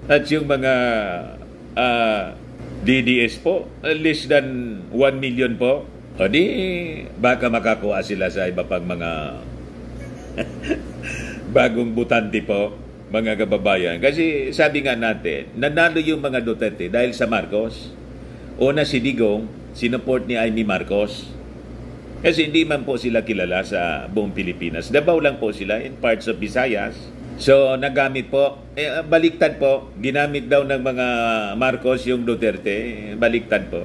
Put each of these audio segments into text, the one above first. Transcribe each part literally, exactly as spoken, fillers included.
At yung mga uh, D D S po, uh, less than one million po. O di, baka makakuha sila sa iba pang mga bagong butante po, mga kababayan. Kasi sabi nga natin, nanalo yung mga Duterte dahil sa Marcos. Una si Digong, sinuport ni Amy Marcos. Kasi hindi man po sila kilala sa buong Pilipinas. Davao lang po sila in parts of Visayas. So, nagamit po. Eh, baliktad po. Ginamit daw ng mga Marcos yung Duterte. Baliktad po.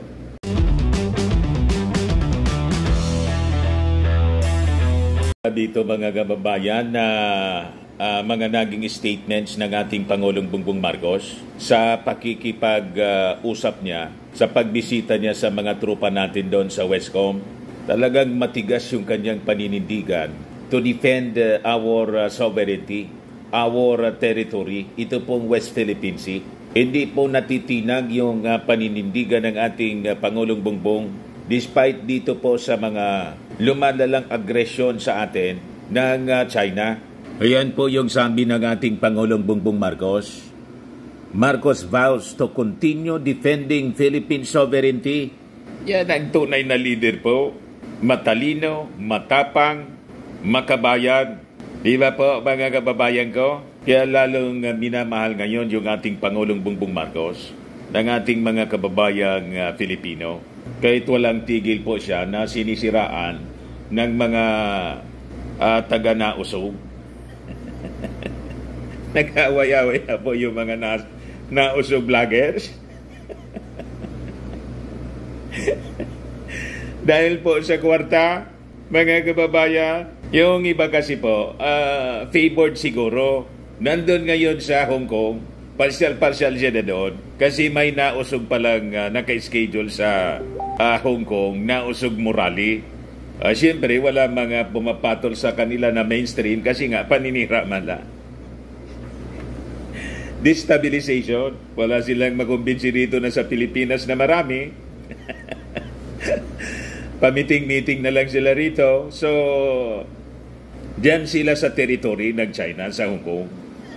Dito mga kababayan na uh, mga naging statements ng ating Pangulong Bongbong Marcos sa pakikipag-usap uh, niya, sa pagbisita niya sa mga trupa natin doon sa Westcom. Talagang matigas yung kanyang paninindigan to defend uh, our uh, sovereignty, our uh, territory, ito pong West Philippine Sea. Hindi po natitinag yung uh, paninindigan ng ating uh, Pangulong Bongbong despite dito po sa mga lumalalang aggression sa atin ng uh, China. Ayan po yung sabi ng ating Pangulong Bongbong Marcos. Marcos vows to continue defending Philippine sovereignty. Yan ang tunay na leader po. Matalino, matapang, makabayan. Di ba po mga kababayan ko? Kaya lalong uh, minamahal ngayon yung ating Pangulong Bongbong Marcos ng ating mga kababayang uh, Filipino. Kahit walang tigil po siya na sinisiraan ng mga uh, taga-nausog. Nag-away-away na po yung mga na- nausog vloggers. Dahil po sa kwarta, mga kababayan, yung iba kasi po, uh, favored siguro. Nandun ngayon sa Hong Kong, partial-partial siya na doon. Kasi may nausog palang uh, naka-schedule sa uh, Hong Kong, nausog Morali. Uh, Siyempre, wala mga pumapatol sa kanila na mainstream kasi nga paninira man lang. Destabilization. Wala silang makumbinsi dito na sa Pilipinas na marami. Pamiting-meeting na lang sila rito. So, diyan sila sa territory ng China, sa Hong Kong.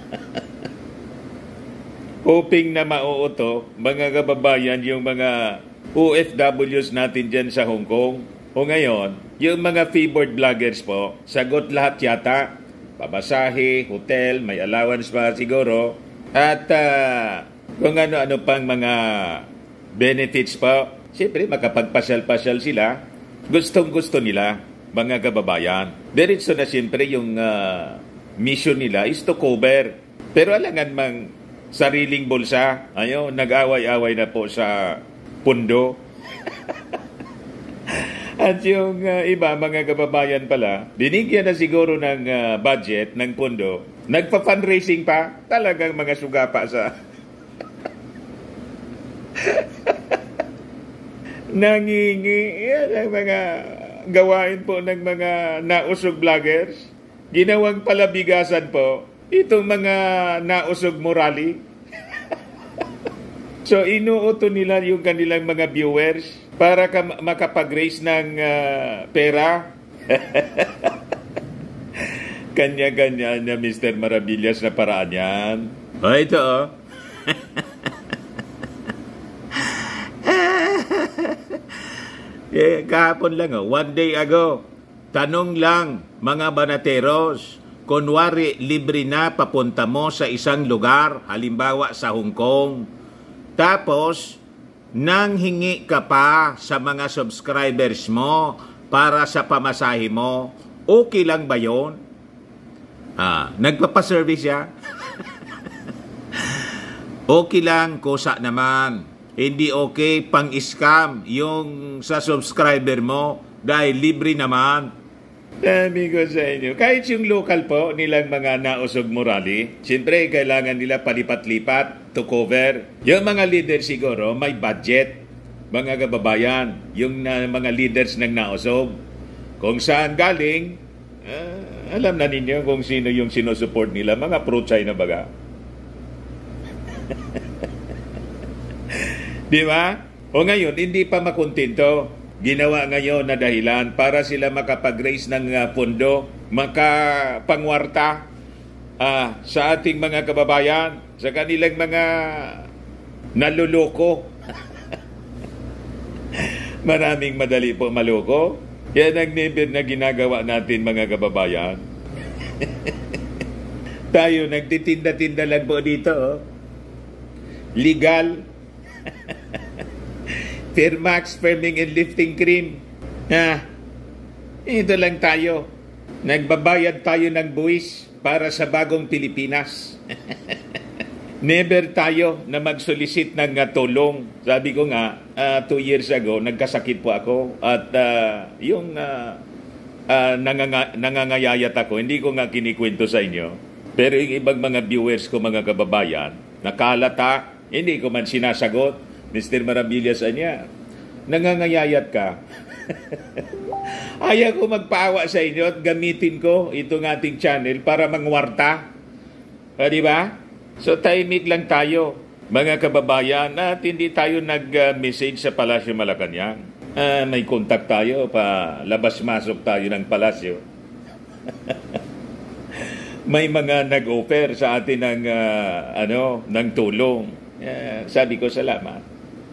Hoping na mauuto, mga kababayan, yung mga O F Ws natin dyan sa Hong Kong. O ngayon, yung mga favored vloggers po, sagot lahat yata. Pabasahe, hotel, may allowance pa siguro. At uh, kung ano-ano pang mga benefits po. Siyempre, makapagpasyal-pasyal sila. Gustong-gusto nila, mga kababayan. Diretso na siyempre yung uh, mission nila is to cover. Pero alangan mang sariling bulsa. Ayo, nag-away-away na po sa pundo. At yung uh, iba, mga kababayan pala, binigyan na siguro ng uh, budget ng pundo. Nagpa-fundraising pa. Talagang mga sugapa sa nangingi. Yan ang mga gawain po ng mga nausog vloggers. Ginawang palabigasan po itong mga nausog morali. So, inuuto nila yung kanilang mga viewers para ka makapag-raise ng uh, pera. Kanya-kanya na Mister Maravillas na paraan yan. O, ito oh. Eh, kahapon lang oh, one day ago, tanong lang mga banateros, kunwari libre na papunta mo sa isang lugar, halimbawa sa Hong Kong, tapos nang hingi ka pa sa mga subscribers mo para sa pamasahe mo, okay lang ba yun? Ah, nagpapaservice siya? Okay lang, kusa naman. Hindi okay pang-scam yung sa subscriber mo dahil libre naman. Sabi ko sa inyo, kahit yung local po nilang mga nausog morali, siyempre kailangan nila palipat-lipat to cover. Yung mga leaders siguro may budget, mga kababayan, yung uh, mga leaders ng nausog. Kung saan galing, uh, alam na ninyo kung sino yung sinusupport nila, mga pro-China baga. Di ba? O ngayon, hindi pa makontento. Ginawa ngayon na dahilan para sila makapag-raise ng uh, pondo, makapangwarta uh, sa ating mga kababayan, sa kanilang mga naluloko. Maraming madali po maloko. Yan ang never na ginagawa natin, mga kababayan. Tayo nagtitinda-tinda lang po dito. Oh. Legal. Fairmax, firming and lifting cream. Ha? Ito lang tayo. Nagbabayad tayo ng buwis para sa bagong Pilipinas. Never tayo na mag-solicit ng uh, tulong. Sabi ko nga, uh, two years ago, nagkasakit po ako. At uh, yung uh, uh, nanganga- nangangayayat ako, hindi ko nga kinikwento sa inyo. Pero yung ibang mga viewers ko, mga kababayan, nakalata, hindi ko man sinasagot. Mister Maravillas, anya, nangangayayat ka. Ayaw ko magpaawa sa inyo at gamitin ko itong ating channel para mangwarta. O, di ba? So, tahimik lang tayo, mga kababayan, at hindi tayo nag-message sa Palasyo Malacanang. Ah, may contact tayo, pa labas-masok tayo ng Palasyo. May mga nag-offer sa atin ng, uh, ano, ng tulong. Uh, sabi ko, salamat.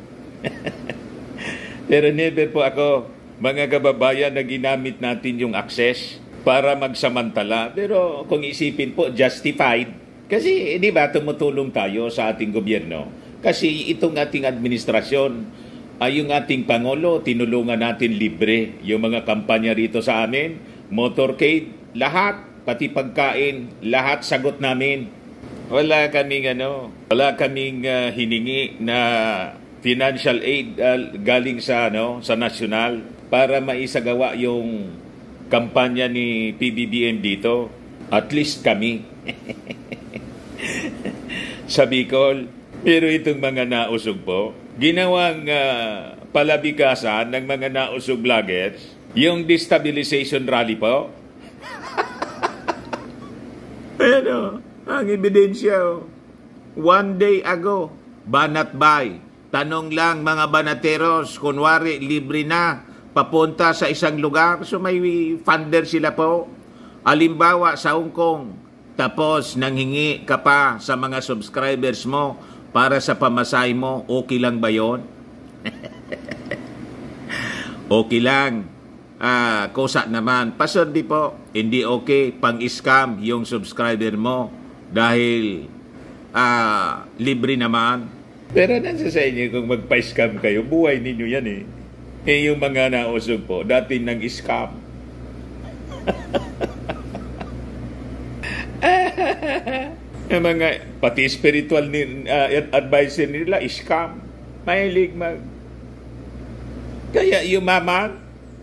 Pero never po ako, mga kababayan, na ginamit natin yung access para magsamantala. Pero kung isipin po, justified. Kasi, di ba, tumutulong tayo sa ating gobyerno. Kasi itong ating administrasyon, ay yung ating Pangulo, tinulungan natin libre. Yung mga kampanya rito sa amin, motorcade, lahat, pati pagkain, lahat sagot namin. Wala kaming, ano, wala kaming uh, hiningi na financial aid uh, galing sa, ano, sa nasyonal para maisagawa yung kampanya ni P B B M dito. At least kami. Sa Bicol. Pero itong mga nausog po, ginawang uh, palabikasan ng mga nausog vloggers, yung destabilization rally po. Pero, ang ebidensya, oh. One day ago, Banat Bay, tanong lang mga banateros, kunwari libre na, papunta sa isang lugar, so may funder sila po. Alimbawa sa Hong Kong, tapos nanghingi ka pa sa mga subscribers mo para sa pamasahe mo, okay lang ba yun? Okay lang. Ah, kusa naman. Pasod di po, hindi okay, pang-scam yung subscriber mo dahil ah, libre naman. Pero nasa sa inyo kung magpa-scam kayo, buhay ninyo yan eh. Eh yung mga nausog po, dati nang scam. Yung mga pati spiritual ni, uh, advisor nila, scam. Mahilig mag... Kaya yumaman.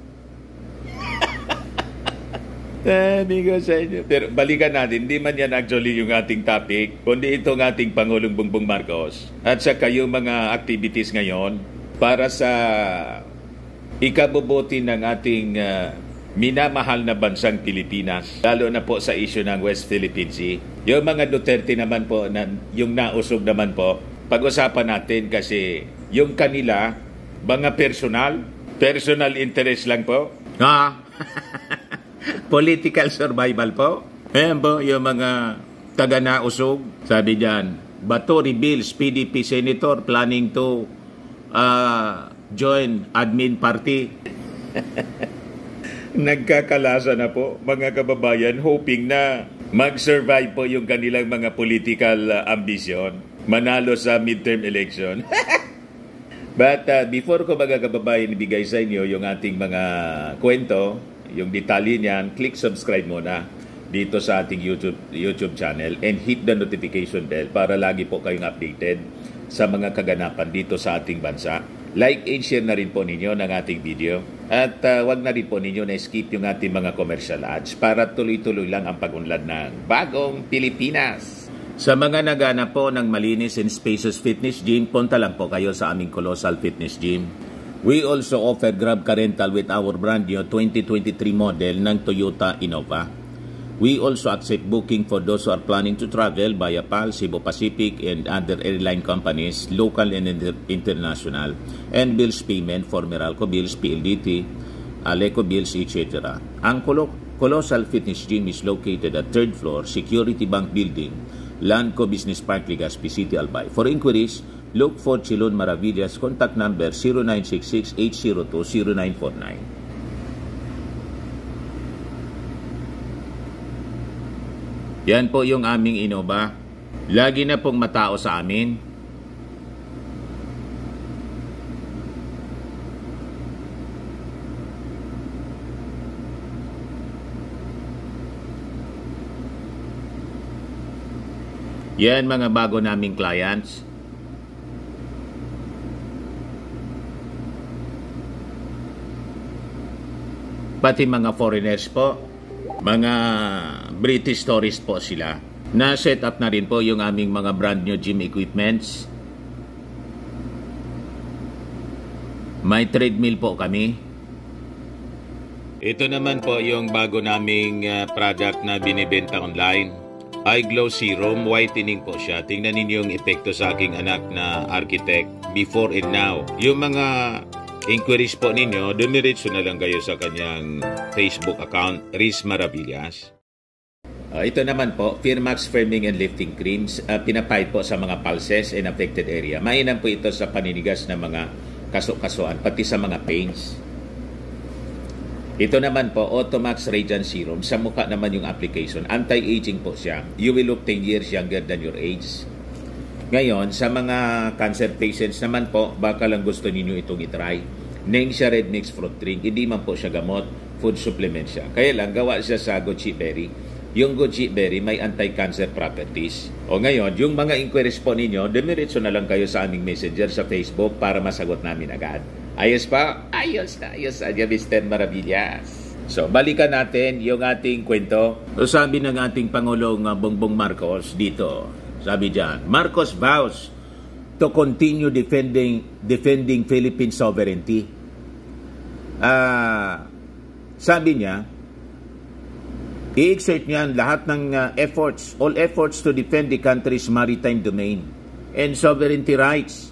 Sabi ko sa inyo. Pero balikan natin, hindi man yan actually yung ating topic, kundi itong ating Pangulong Bongbong Marcos. At saka yung mga activities ngayon para sa ikabubuti ng ating uh, minamahal na bansang Pilipinas, lalo na po sa issue ng West Philippine Sea. Yung mga Duterte naman po, na, yung nausog naman po, pag-usapan natin kasi yung kanila, mga personal, personal interest lang po. Ha? Political survival po. Ayan po, yung mga taga-nausog, sabi dyan, Bato reveals P D P Senator planning to uh, join admin party. Nagkakalasa na po, mga kababayan, hoping na mag-survive po yung kanilang mga political uh, ambition, manalo sa midterm election. But uh, before ko, mga kababayan, ibigay sa inyo yung ating mga kwento, yung detalye niyan, click subscribe muna dito sa ating YouTube, YouTube channel and hit the notification bell para lagi po kayong updated sa mga kaganapan dito sa ating bansa. Like and share na rin po ninyo ng ating video. At uh, wag na rin po ninyo na skip yung ating mga commercial ads para tuloy-tuloy lang ang pag-unlad ng bagong Pilipinas. Sa mga nagana po ng malinis and spacious fitness gym, punta lang po kayo sa aming Colossal Fitness Gym. We also offer Grab Car Rental with our brand new twenty twenty-three model ng Toyota Innova. We also accept booking for those who are planning to travel via P A L, Cebu Pacific, and other airline companies, local and inter international, and bills payment for Meralco Bills, P L D T, Aleco Bills, et cetera. Ang Colossal Fitness Gym is located at third floor, Security Bank Building, Landco Business Park, Legazpi City, Albay. For inquiries, look for Chilon Maravillas. Contact number zero nine six six, eight zero two, zero nine four nine. Yan po yung aming Innova. Lagi na pong matao sa amin. Yan mga bago naming clients. Pati mga foreigners po, mga British tourist po sila. Na-set up na rin po yung aming mga brand new gym equipments. May treadmill po kami. Ito naman po yung bago naming uh, product na binibenta online. iGlow Serum, whitening po siya. Tingnan ninyo yung epekto sa aking anak na architect before and now. Yung mga inquiries po ninyo, dumiretso na lang kayo sa kanyang Facebook account, Riz Maravillas. Uh, ito naman po, Firmax Firming and Lifting Creams. Uh, pinapahid po sa mga pulses and affected area. Mainam po ito sa paninigas ng mga kaso-kasuan, pati sa mga pains. Ito naman po, Automax Radiant Serum. Sa mukha naman yung application. Anti-aging po siya. You will look ten years younger than your age. Ngayon, sa mga cancer patients naman po, baka lang gusto ninyo itong itry. Nengxia Red Mix Fruit Drink. Hindi man po siya gamot. Food supplement siya. Kaya lang, gawa siya sa goji berry. Yung goji berry may anti-cancer properties. O ngayon, yung mga inquiries po ninyo, demiretso na lang kayo sa aming messenger sa Facebook para masagot namin agad. Ayos pa? Ayos na, ayos na, Mister Maravillas. So, balikan natin yung ating kwento. So, sabi ng ating Pangulong Bongbong Marcos dito, sabi dyan, Marcos vows to continue defending defending Philippine sovereignty. Uh, sabi niya, i-exert niyan lahat ng uh, efforts, all efforts to defend the country's maritime domain and sovereignty rights.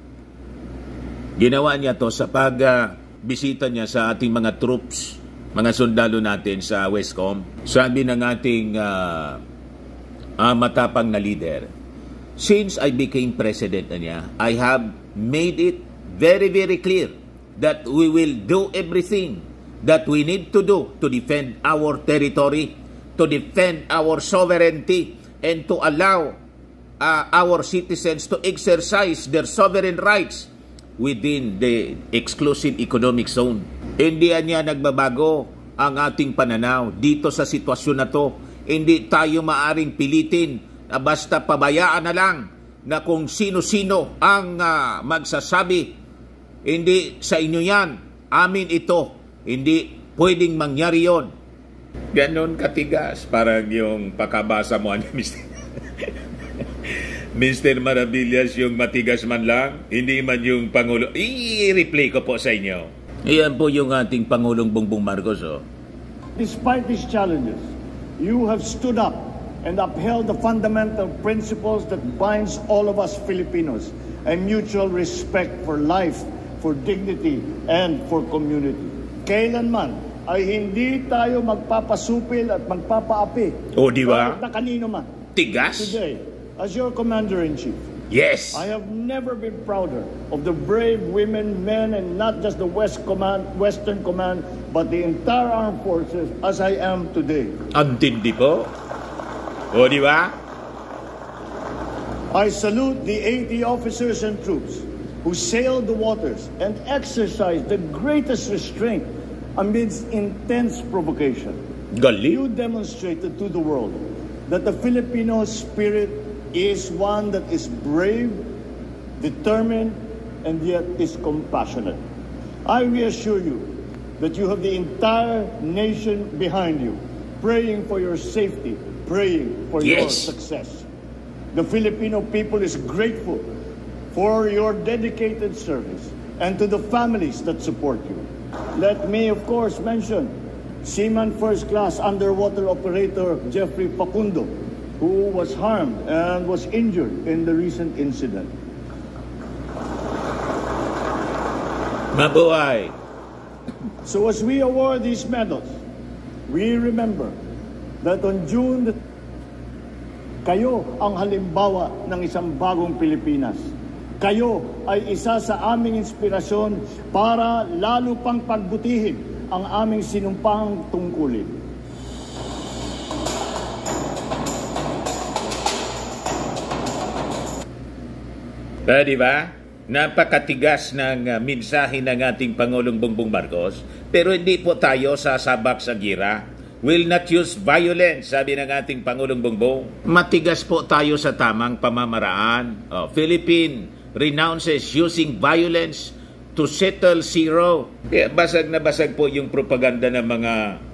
Ginawa niya to sa pag-bisita uh, niya sa ating mga troops, mga sundalo natin sa Westcom. Sabi ng ating uh, uh, matapang na leader, since I became president na niya, I have made it very, very clear that we will do everything that we need to do to defend our territory, to defend our sovereignty, and to allow uh, our citizens to exercise their sovereign rights within the exclusive economic zone. Hindi niya nagbabago ang ating pananaw dito sa sitwasyon na to. Hindi tayo maaring pilitin na basta pabayaan na lang na kung sino-sino ang uh, magsasabi. Hindi sa inyo yan, amin ito. Hindi pwedeng mangyari yon. Ganon katigas. Parang yung pakabasa mo, Mister Mister Maravillas, yung matigas man lang, hindi man yung Pangulo. I-replay ko po sa inyo. Iyan po yung ating Pangulong Bongbong Marcos. Oh. Despite these challenges, you have stood up and upheld the fundamental principles that binds all of us Filipinos, a mutual respect for life, for dignity, and for community. Kailanman ay hindi tayo magpapasupil at magpapaapi. O, di ba? Na kanino man. Tigas? Today, as your Commander-in-Chief, yes, I have never been prouder of the brave women, men, and not just the West Command, Western Command, but the entire armed forces as I am today. Ang tindi po. O, di ba? I salute the eighty officers and troops who sailed the waters and exercised the greatest restraint amidst intense provocation. Galing. You demonstrated to the world that the Filipino spirit is one that is brave, determined, and yet is compassionate. I reassure you that you have the entire nation behind you, praying for your safety, praying for yes. your success. The Filipino people is grateful for your dedicated service and to the families that support you. Let me, of course, mention Seaman First Class Underwater Operator Jeffrey Facundo, who was harmed and was injured in the recent incident. Mabuhay! So as we award these medals, we remember that on June the Kayo ang halimbawa ng isang bagong Pilipinas. Kayo ay isa sa aming inspirasyon para lalo pang pagbutihin ang aming sinumpang tungkulin. Uh, di ba? Napakatigas ng uh, mensahe ng ating Pangulong Bongbong Marcos, pero hindi po tayo sasabak sa gira. Will not use violence, sabi ng ating Pangulong Bongbong. Matigas po tayo sa tamang pamamaraan. Oh, Philippine renounces using violence to settle zero. Kaya basag na basag po yung propaganda ng mga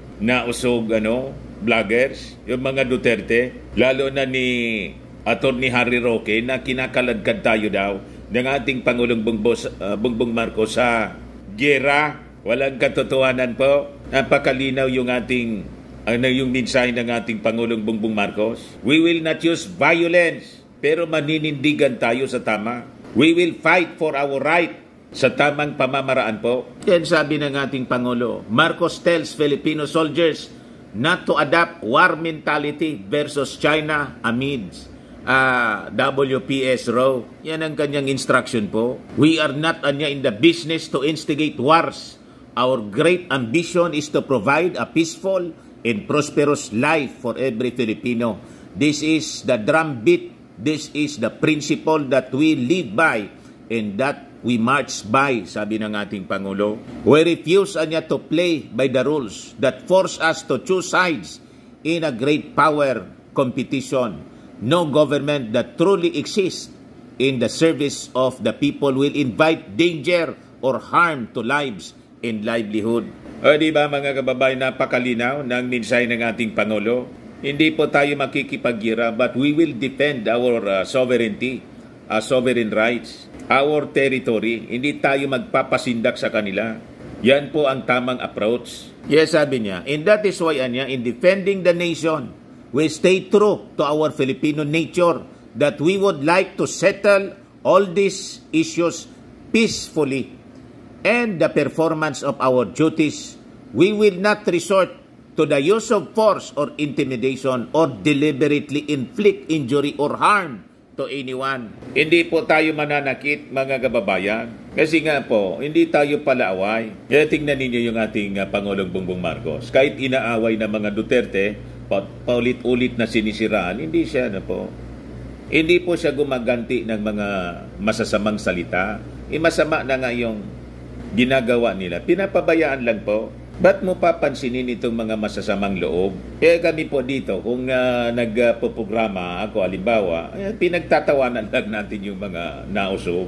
nausog ano, vloggers, yung mga Duterte, lalo na ni Attorney Harry Roque na kinakaladkad tayo daw ng ating Pangulong Bongbong, uh, Bongbong Marcos sa gera. Walang katotohanan po. Napakalinaw yung ating ano yung mensahe ng ating Pangulong Bongbong Marcos. We will not use violence, pero maninindigan tayo sa tama. We will fight for our right sa tamang pamamaraan po. Yan sabi ng ating Pangulo. Marcos tells Filipino soldiers not to adopt war mentality versus China amid Uh, W P S row. Yan ang kanyang instruction po. We are not anya in the business to instigate wars. Our great ambition is to provide a peaceful and prosperous life for every Filipino. This is the drumbeat. This is the principle that we live by and that we march by, sabi ng ating Pangulo. We refuse anya to play by the rules that force us to choose sides in a great power competition. No government that truly exists in the service of the people will invite danger or harm to lives and livelihood. O di ba mga kababayan, napakalinaw ng mensahe ng ating Pangulo? Hindi po tayo makikipagira, but we will defend our uh, sovereignty, uh, sovereign rights, our territory. Hindi tayo magpapasindak sa kanila. Yan po ang tamang approach. Yes, sabi niya. And that is why anya, in defending the nation, we stay true to our Filipino nature that we would like to settle all these issues peacefully and the performance of our duties. We will not resort to the use of force or intimidation or deliberately inflict injury or harm to anyone. Hindi po tayo mananakit, mga kababayan. Kasi nga po, hindi tayo palaaway. Kaya tingnan ninyo yung ating uh, Pangulong Bongbong Marcos. Kahit inaaway ng mga Duterte, paulit-ulit na sinisiraan, hindi siya na po. Hindi po siya gumaganti ng mga masasamang salita. E masama na nga yung ginagawa nila. Pinapabayaan lang po. Ba't mo papansinin itong mga masasamang loob? Kaya kami po dito, kung uh, nagpo-programa ako, halimbawa, eh, pinagtatawanan lang natin yung mga nausog.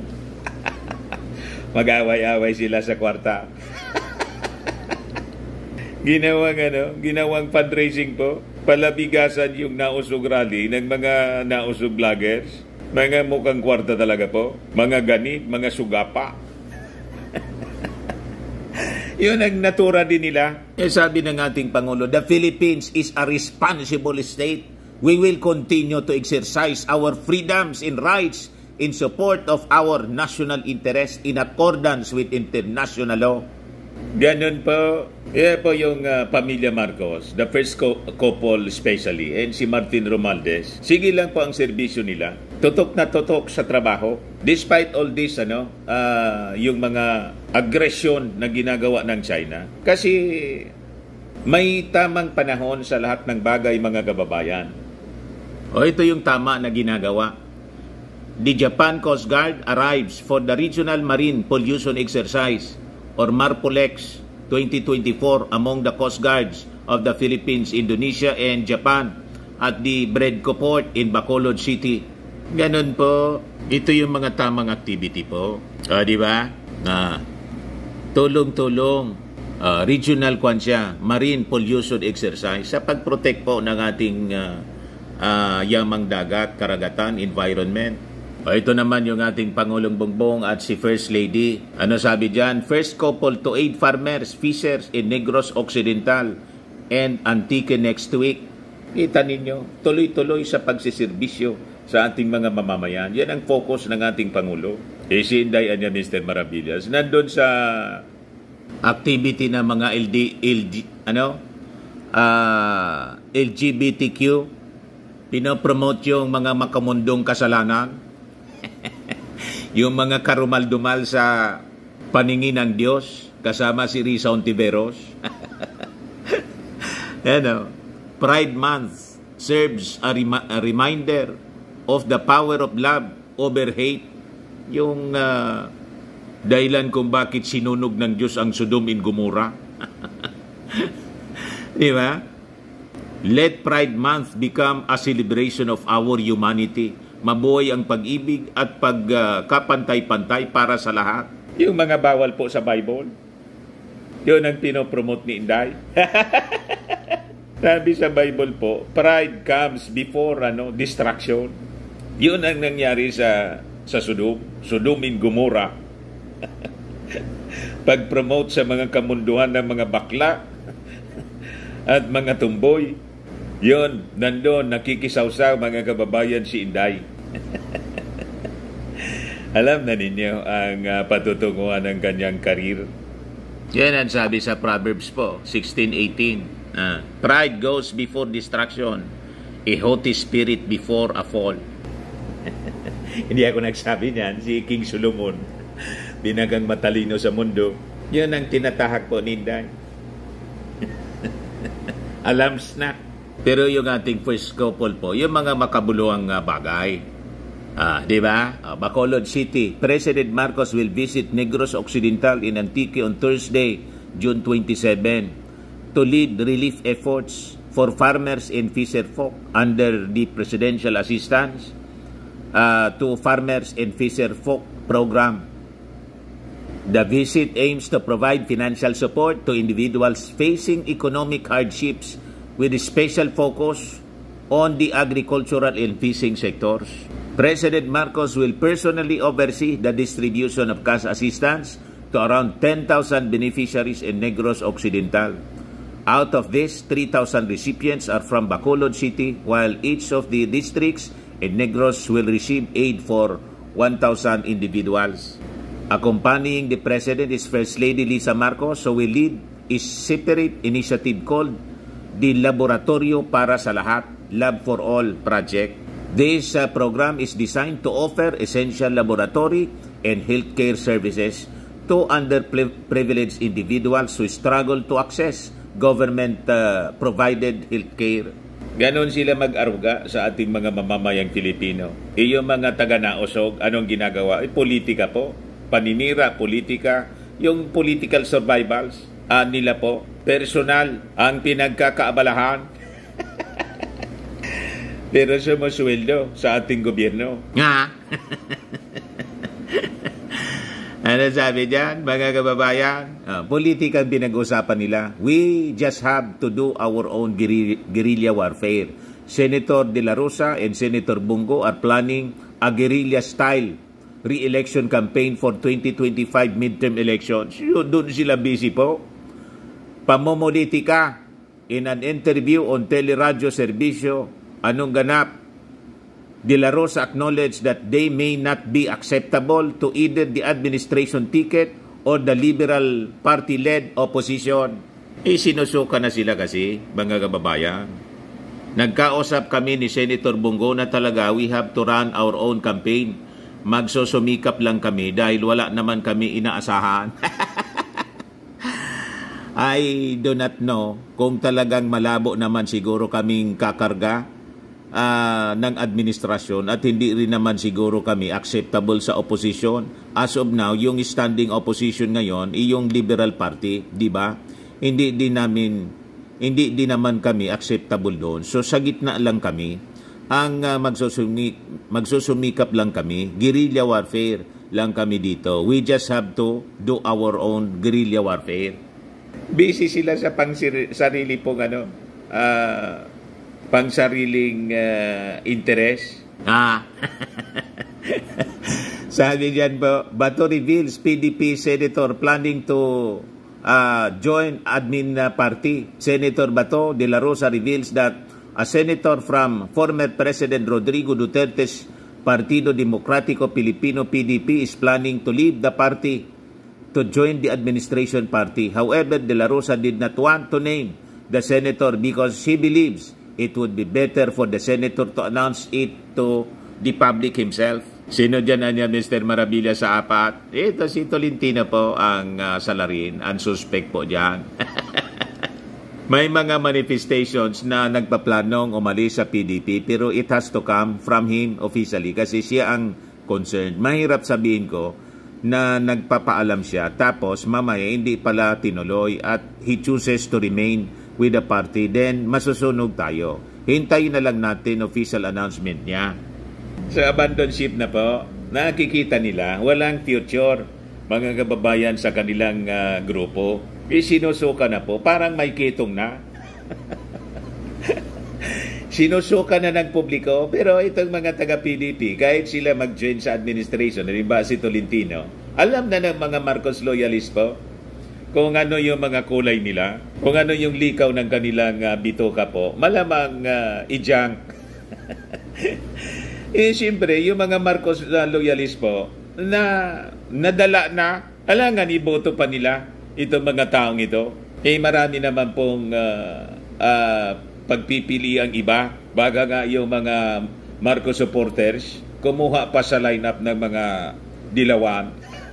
Mag-away-away sila sa kwarta. Ginawang ano, ginawang fundraising po, palabigasan yung nausog rally ng mga nausog vloggers. Mga mukhang kwarta talaga po, mga ganit, mga sugapa. Yun ang natura din nila. Eh, sabi ng ating Pangulo, the Philippines is a responsible state. We will continue to exercise our freedoms and rights in support of our national interest in accordance with international law. Ganun po. Yan po yung uh, pamilya Marcos, the first co- couple especially, and si Martin Romualdez. Sige lang po ang serbisyo nila. Tutok na tutok sa trabaho. Despite all this, ano, uh, yung mga aggression na ginagawa ng China. Kasi may tamang panahon sa lahat ng bagay, mga kababayan. O ito yung tama na ginagawa. The Japan Coast Guard arrives for the Regional Marine Pollution Exercise or MARPOLEX twenty twenty-four among the Coast Guards of the Philippines, Indonesia, and Japan at the Bredco Port in Bacolod City. Ganun po. Ito yung mga tamang activity po. Uh, di ba? Na tulong-tulong uh, regional kwan siya, marine pollution exercise sa pag-protect po ng ating uh, uh, yamang dagat, karagatan, environment. O ito naman yung ating Pangulong Bongbong at si First Lady. Ano sabi dyan? First couple to aid farmers, fishers in Negros Occidental and Antique next week. Kita ninyo, tuloy-tuloy sa pagsiservisyo sa ating mga mamamayan. Yan ang focus ng ating Pangulo. Eh si Inday Anya Mister Maravillas, nandun sa activity ng mga L D, L G, ano? Uh, L G B T Q pinopromote yung mga makamundong kasalanan, yung mga karumal-dumal sa paningin ng Diyos, kasama si Risa Ontiveros. Ano, Pride Month serves a, rem a reminder of the power of love over hate. Yung uh, dahilan kung bakit sinunog ng Diyos ang Sodom and Gomorrah. Di ba? Let Pride Month become a celebration of our humanity. Mabuhay ang pag-ibig at pagkapantay-pantay uh, para sa lahat. Yung mga bawal po sa Bible, yun ang pinopromote ni Inday. Sabi sa Bible po, pride comes before ano, distraction. Yun ang nangyari sa sa Sodom, Sodom and Gomorrah. Pag-promote sa mga kamunduhan ng mga bakla at mga tumboy, yun, nandun, nakikisawsaw mga kababayan si Inday. Alam na ninyo ang uh, patutunguhan ng kanyang karir. Yan ang sabi sa Proverbs po, sixteen eighteen. Uh, Pride goes before distraction, a haughty spirit before a fall. Hindi ako nagsabi niyan, si King Solomon, binagang matalino sa mundo. Yun ang tinatahak po ni Inday. Alams na. Pero yung ating first couple po, yung mga makabuluhang uh, bagay. Ah, di ba? Uh, Bacolod City, President Marcos will visit Negros Occidental in Antique on Thursday, June twenty-seventh, to lead relief efforts for farmers and fisherfolk under the Presidential Assistance uh, to Farmers and Fisherfolk Program. The visit aims to provide financial support to individuals facing economic hardships with a special focus on the agricultural and fishing sectors. President Marcos will personally oversee the distribution of cash assistance to around ten thousand beneficiaries in Negros Occidental. Out of this, three thousand recipients are from Bacolod City, while each of the districts in Negros will receive aid for one thousand individuals. Accompanying the President is First Lady Lisa Marcos, who will lead a separate initiative called the Laboratorio para sa Lahat, Lab for All project. This uh, program is designed to offer essential laboratory and healthcare services to underprivileged individuals who struggle to access government-provided uh, healthcare. Ganon sila mag-aruga sa ating mga mamamayang Pilipino. E yung mga taga-naosog, anong ginagawa? E, politika po. Paninira, politika. Yung political survivals uh, nila po. Personal ang pinagkakaabalahan. Pero sumusweldo sa ating gobyerno. Nga. Ano sabi dyan, mga kababayan? Uh, politika ang pinag-usapan nila. We just have to do our own guerrilla warfare. Senator De La Rosa and Senator Bungo are planning a guerrilla-style re-election campaign for twenty twenty-five midterm elections. Doon sila busy po. Pamomolitika in an interview on Teleradio Servicio. Anong ganap? De La Rosa acknowledged that they may not be acceptable to either the administration ticket or the Liberal Party-led opposition. Eh, sinusuka na sila kasi, mga kababayan. Nagkausap kami ni Senator Bungo na talaga we have to run our own campaign. Magsusumikap lang kami dahil wala naman kami inaasahan. I do not know kung talagang malabo naman siguro kaming kakarga Uh, ng administrasyon at hindi rin naman siguro kami acceptable sa opposition. As of now, yung standing opposition ngayon ay yung Liberal Party, di ba? Hindi din namin hindi din naman kami acceptable doon. So sa gitna lang kami ang uh, magsusumik, magsusumikap lang kami, guerrilla warfare lang kami dito. We just have to do our own guerrilla warfare. Busy sila sa pang sarili pong ano uh, pang-sariling uh, interest. Ah. Sabi diyan po, Bato reveals P D P Senator planning to uh, join admin uh, party. Senator Bato de la Rosa reveals that a senator from former President Rodrigo Duterte's Partido Demokratiko Pilipino P D P is planning to leave the party to join the administration party. However, de la Rosa did not want to name the senator because she believes it would be better for the senator to announce it to the public himself. Sino dyan na niya, Mister Marabilia, sa apat? Ito si Tolentino po ang uh, salarin, ang suspect po dyan. May mga manifestations na nagpaplanong umalis sa P D P pero it has to come from him officially kasi siya ang concerned. Mahirap sabihin ko na nagpapaalam siya tapos mamaya hindi pala tinuloy at he chooses to remain with the party, then masusunog tayo. Hintayin na lang natin official announcement niya. Sa abandon ship na po, nakikita nila walang future mga kababayan sa kanilang uh, grupo. Sinusuka na po, parang may kitong na. Sinusuka na ng publiko, pero itong mga taga-P D P, kahit sila mag-join sa administration, halimbawa si Tolentino, alam na ng mga Marcos loyalist po kung ano yung mga kulay nila, kung ano yung likaw ng kanilang uh, bitoka po, malamang uh, i-junk. Eh, siyempre, yung mga Marcos uh, loyalist po, na nadala na, alangan iboto pa nila itong mga taong ito. Eh, marami naman pong uh, uh, pagpipili ang iba. Baga nga yung mga Marcos supporters, kumuha pa sa lineup ng mga dilawan.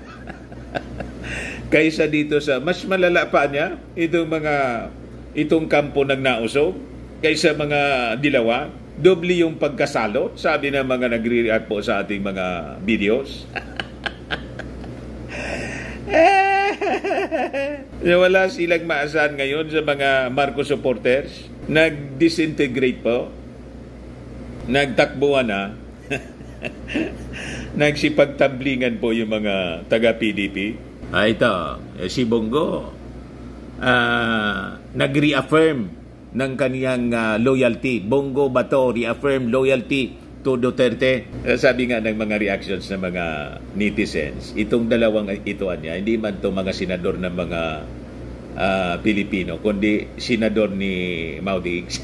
Kaysa dito sa, mas malala pa niya, itong mga, itong kampo ng nausog, kaysa mga dilawan. Doble yung pagkasalo, sabi ng mga nagre-react po sa ating mga videos. Wala silang maasahan ngayon sa mga Marcos supporters. Nag-disintegrate po. Nagtakbuhan na. Nagsipagtablingan po yung mga taga-P D P. Ah, ito, eh, si Bongo, uh, nag-reaffirm ng kaniyang uh, loyalty. Bongo Bato reaffirm loyalty to Duterte. Uh, sabi nga ng mga reactions ng mga netizens, itong dalawang ituan niya, hindi man to mga senador ng mga uh, Pilipino, kundi senador ni Maudig.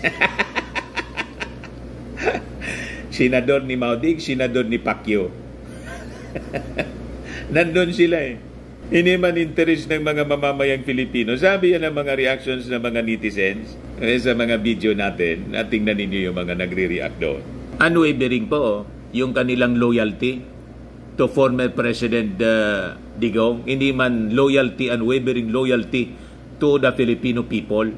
Senador ni Maudig, senador ni Pacquiao. Nandun sila eh. Hindi man interest ng mga mamamayang Pilipino. Sabi yan ang mga reactions ng mga netizens eh, sa mga video natin. At tingnan ninyo yung mga nagre-react doon. Unwavering po yung kanilang loyalty to former President uh, Digong. Hindi man loyalty, unwavering loyalty to the Filipino people.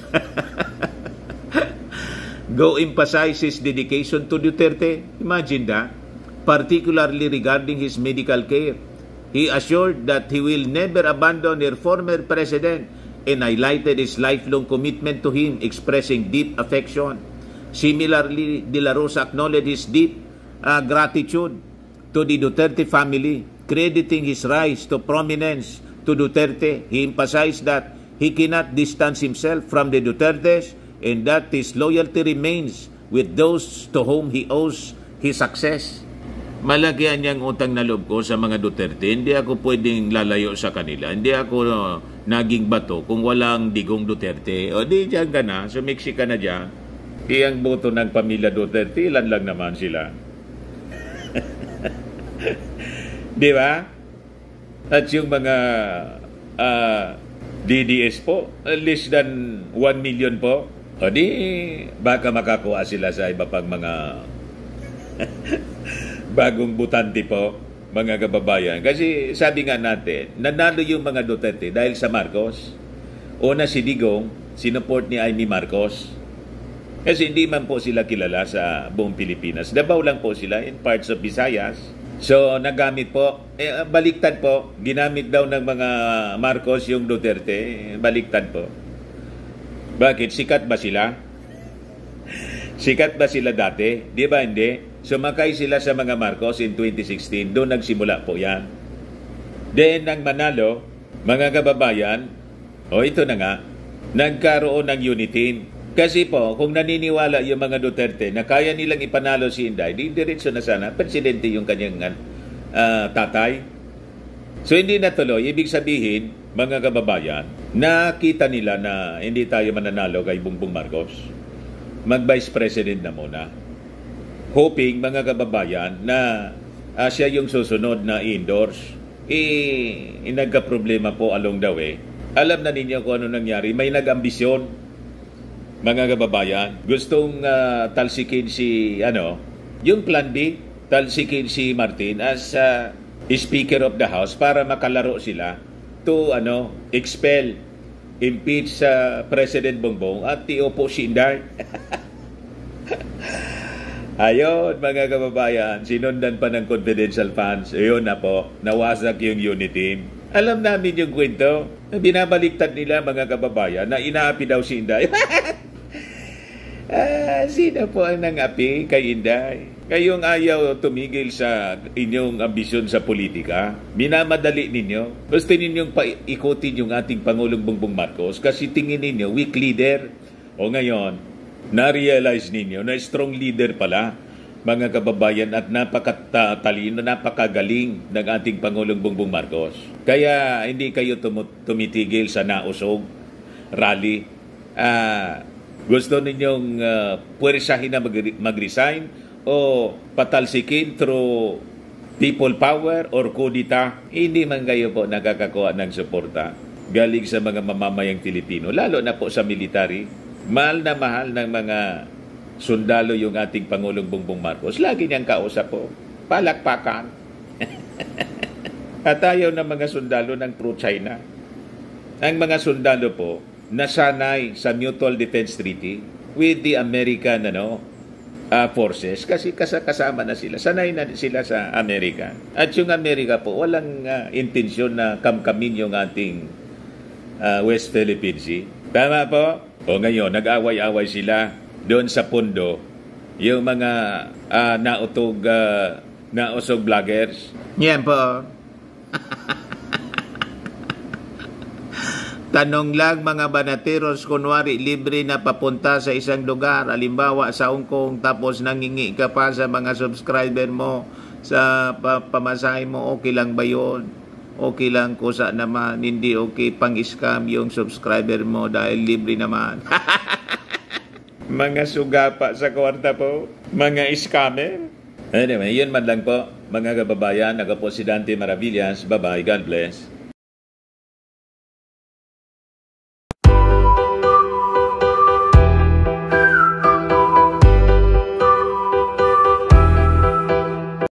Go emphasize his dedication to Duterte. Imagine that. Particularly regarding his medical care. He assured that he will never abandon their former president and highlighted his lifelong commitment to him, expressing deep affection. Similarly, De La Rosa acknowledged his deep uh, gratitude to the Duterte family, crediting his rise to prominence to Duterte. He emphasized that he cannot distance himself from the Dutertes and that his loyalty remains with those to whom he owes his success. Malaki ang niyang utang na loob ko sa mga Duterte. Hindi ako pwedeng lalayo sa kanila. Hindi ako no, naging bato kung walang Digong Duterte. O di dyan ka na, sumiksi ka na dyan. Iyang boto ng pamilya Duterte, ilan lang naman sila. Di ba? At yung mga uh, D D S po, less than one million po. O di, baka makakuha sila sa iba pang mga bagong butante po, mga kababayan. Kasi sabi nga natin, nanalo yung mga Duterte dahil sa Marcos. Una si Digong, sinuport ni Amy Marcos. Kasi hindi man po sila kilala sa buong Pilipinas. Davao lang po sila in parts of Visayas. So, nagamit po, eh, baliktad po, ginamit daw ng mga Marcos yung Duterte, baliktad po. Bakit? Sikat ba sila? Sikat ba sila dati? Di ba hindi? Sumakay sila sa mga Marcos in twenty sixteen. Doon nagsimula po yan. Then, nang manalo, mga kababayan, o oh, ito na nga, nagkaroon ng unitin. Kasi po, kung naniniwala yung mga Duterte na kaya nilang ipanalo si Inday, di diretso na sana, presidente yung kanyang uh, tatay. So, hindi natuloy. Ibig sabihin, mga kababayan, nakita nila na hindi tayo mananalo kay Bongbong Marcos. Mag-vice president na muna. Hoping, mga kababayan, na uh, siya yung susunod na i-endorse. Eh, eh nagka-problema po along the way. Alam na ninyo kung ano nangyari. May nag-ambisyon mga kababayan, gustong uh, talsikin si, ano, yung Plan B, talsikin si Martin as uh, Speaker of the House para makalaro sila to, ano, expel, impeach sa uh, President Bongbong at iupo si Inday. Ayun, mga kababayan, sinundan pa ng confidential funds. Ayun na po, nawasak yung unit team. Alam namin yung kwento. Binabaliktad nila, mga kababayan, na inaapi daw si Inday. Ah, sino po ang nangapi kay Inday? Kayong ayaw tumigil sa inyong ambisyon sa politika, minamadali ninyo. Gusto ninyong paikutin yung ating Pangulong Bongbong Marcos kasi tingin ninyo weak leader. O ngayon, na-realize ninyo na strong leader pala, mga kababayan, at napakatalino, napakagaling ng ating Pangulong Bongbong Marcos. Kaya hindi kayo tum- tumitigil sa nausog rally. Ah... Gusto ninyong uh, puwersahin na mag- mag-resign o patalsikin through people power or kudita? Hindi man kayo po nakakakuha ng suporta galing sa mga mamamayang Pilipino, lalo na po sa military. Mahal na mahal ng mga sundalo yung ating Pangulong Bongbong Marcos. Lagi niyang kausap po, palakpakan. At ayaw ng mga sundalo ng pro-China. Ang mga sundalo po, nasanay sa Mutual Defense Treaty with the American ano, uh, forces kasi kasama na sila. Sanay na sila sa Amerika. At yung Amerika po, walang uh, intensyon na kamkamin yung ating uh, West Philippine Sea. Tama po? O ngayon, nag-away-away sila doon sa pundo. Yung mga uh, nautog, uh, nausog vloggers. Yan po. Tanong lang mga banateros, kunwari libre na papunta sa isang lugar, halimbawa sa Hong Kong, tapos nangingi ka pa sa mga subscriber mo sa pa pamasahe mo, okay lang ba yun? Okay lang kusa naman, hindi okay pang-scam yung subscriber mo dahil libre naman. Mga sugapa sa kwarta po, mga scammer. Anyway, yun man lang po, mga kababayan. Ako po si Dante Maravillas. Bye-bye. God bless.